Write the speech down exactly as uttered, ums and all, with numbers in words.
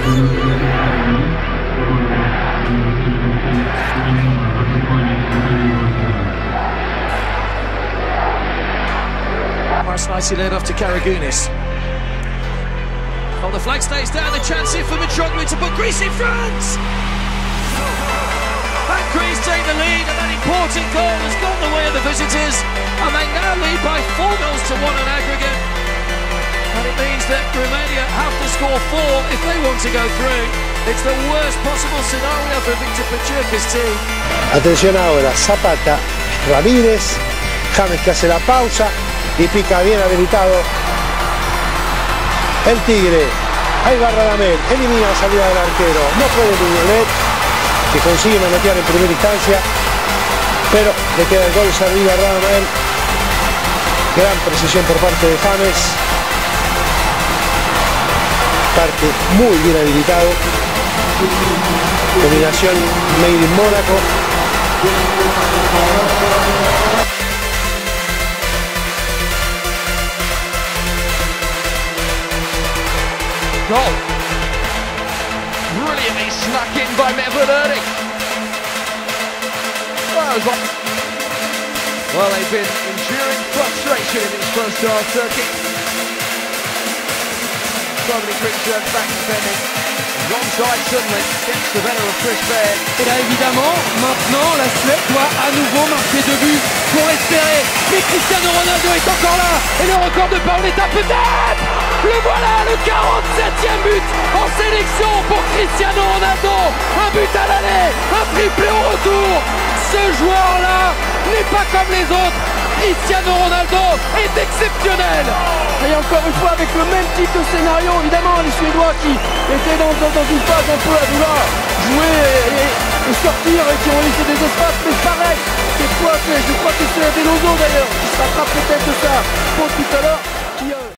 Pass nicely led off to Karagounis. Oh, the flag stays down, the chance here for Mitroglou to put Greece in front! And Greece take the lead, and that important goal has gone the way of the visitors, and they now lead by four goals to one on aggregate. And it means that Romania have to score four if they want to go through. It's the worst possible scenario for Victor Pachurka's team. Atención ahora, Zapata, Ramírez, James que hace la pausa y pica bien habilitado el Tigre. Ahí va Radamel, elimina la salida del arquero, no puede Mignolet, que consigue manotear en primera instancia, pero le queda el gol servido a Radamel. Gran precisión por parte de James, parte muy bien habilitado, combinación made in Mónaco. Goal. Brilliantly snuck in by Mehmet Erding. Well, well, they've been enduring frustration in this first half, Turkey. So many creatures back defending. Wrong side suddenly gets the better of Chris Baird. Et là évidemment, maintenant la Suède doit à nouveau marquer deux buts pour espérer. Mais Cristiano Ronaldo est encore là. Et le record de Paoletta peut-être. Le voilà, le quarante-septième but en sélection pour Cristiano Ronaldo. Un but à l'aller, un triplé au retour. Ce joueur-là n'est pas comme les autres. Cristiano Ronaldo est exceptionnel. Et encore une fois avec le même type de scénario, évidemment les Suédois qui étaient dans, dans, dans une phase un peu à vouloir jouer et, et, et sortir et qui ont laissé des espaces, mais pareil, cette fois je crois que c'est Veloso d'ailleurs qui se rattrape peut-être de ça pour tout à l'heure. Qui, euh...